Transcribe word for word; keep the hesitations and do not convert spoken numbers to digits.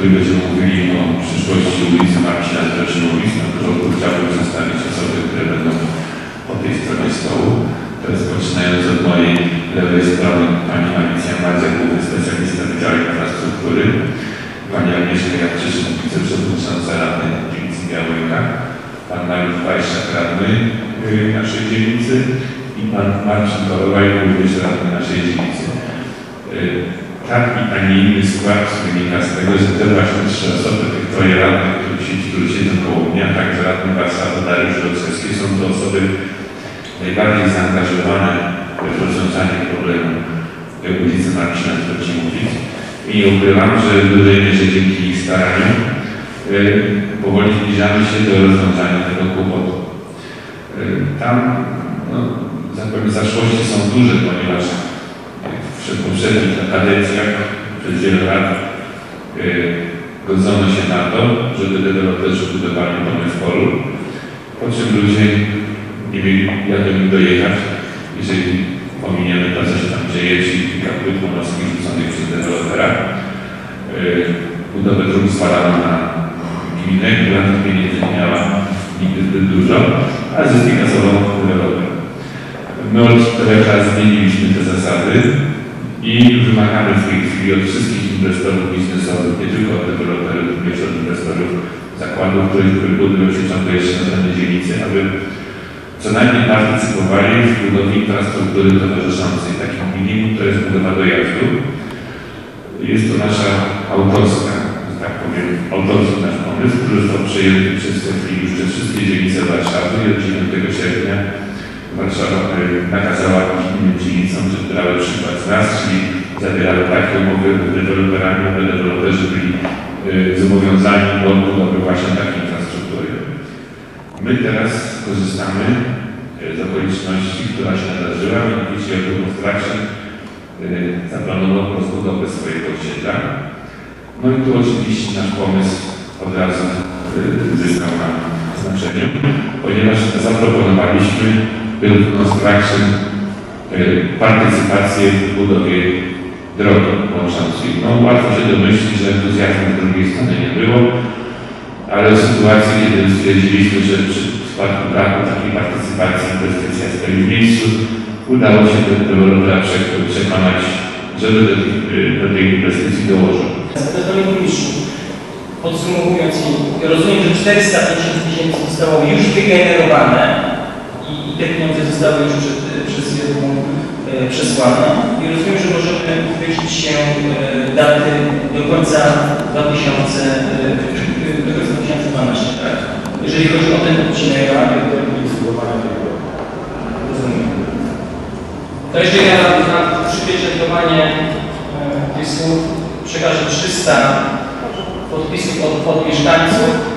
których będziemy mówili o przyszłości ulicy Marcina Zbroczymowic, na początku chciałbym przedstawić osoby, które będą po tej stronie stołu. Teraz poczynając od mojej lewej strony pani Alicja Madzia, główny specjalista Wydziału Infrastruktury, pani Agnieszka Jawczyszyn, wiceprzewodnicząca Rady Dzielnicy Białego, pan Mariusz Wajszak, radny naszej dzielnicy i pan Marcin Kołowaj, również radny naszej dzielnicy. Taki, a nie inny skład wynika z tego, że te właśnie trzy osoby, tych troje radnych, którzy siedzą koło mnie, a także radny Warszawy Dariusz Roczewski, są to osoby najbardziej zaangażowane w rozwiązanie problemu ulicy Marcina Zbroczymowic. I nie ukrywam, że w dużej mierze dzięki ich staraniom yy, powoli zbliżamy się do rozwiązania tego kłopotu. Yy, tam no, zapewne zaszłości są duże, ponieważ w poprzednich kadencjach przez wiele lat yy, godzono się na to, żeby deweloperzy budowali domy w polu, po czym ludzie nie mieli jak do nich dojechać, jeżeli pominiemy to, co się tam dzieje, czyli kilka płyt pomorskich rzuconych przez dewelopera. Yy, budowę dróg zwalano na gminę, która tych pieniędzy nie miała nigdy zbyt dużo, a zyski kasował deweloper. My od czterech lat zmieniliśmy te zasady i wymagamy w tej chwili od wszystkich inwestorów biznesowych, nie tylko od deweloperów, również od inwestorów zakładów, których budują się ciągle jeszcze na danej dzielnicy, aby co najmniej partycypowali w budowie infrastruktury towarzyszącej, takim minimum, to jest budowa dojazdu. Jest to nasza autorska, że tak powiem, autorski nasz pomysł, który został przejęty przez już przez wszystkie dzielnice Warszawy i od dziewiątego sierpnia Warszawa nakazała innym dzielnicom, żeby brały przykład z nas, czyli zawierały takie umowy z deweloperami, aby deweloperzy byli zobowiązani do budowy właśnie takiej infrastruktury. My teraz korzystamy z okoliczności, która się nadarzyła, mianowicie Jakub Ostraczyn zaplanował rozbudowę swojego osiedla. No i tu oczywiście nasz pomysł od razu zyskał na znaczeniu, ponieważ zaproponowaliśmy Build Construction partycypację w budowie drogi łączącej. No łatwo się domyślić, że entuzjazmu z drugiej strony nie było, ale w sytuacji, kiedy stwierdziliśmy, że przy przypadku braku takiej partycypacji inwestycja stoi w miejscu, udało się do dewelopera przekonać, żeby do, do tej inwestycji dołożył. Panie burmistrzu, podsumowując, rozumiem, że czterysta pięćdziesiąt tysięcy zostało już wygenerowane i, i te pieniądze zostały już przed, przez jedną e, przesłane i rozumiem, że możemy wyliczyć się e, daty do końca dwa tysiące dwunastego, tak? Jeżeli chodzi o ten odcinek, rozumiem. To jeszcze ja na, na przypieczętowanie e, tych słów przekażę trzysta podpisów od, od mieszkańców.